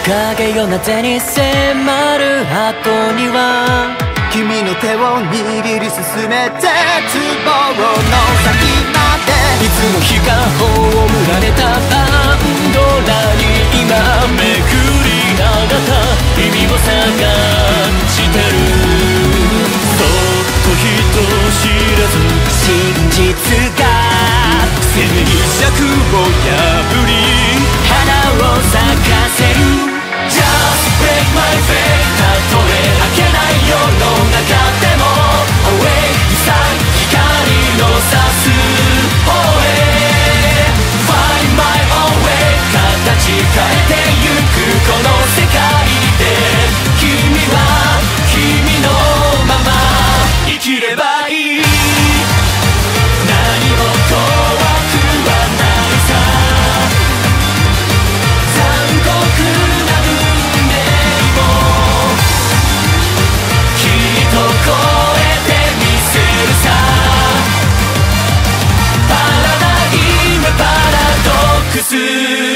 影よな手に迫る後には君の手を握り進めて希望の先までいつの日か葬られたパンドラに今めくり上がった意味を探してるそっと人知らず真実が静寂を破り花を咲かせる Just break my faith たとえ明けない世の中でも Awake inside 光の差す方へ Find my own way 形変えてゆくこの世界で君は君のまま生きればいい何も怖くはないさ残酷な運命をきっと超えてみせるさパラダイムパラドックス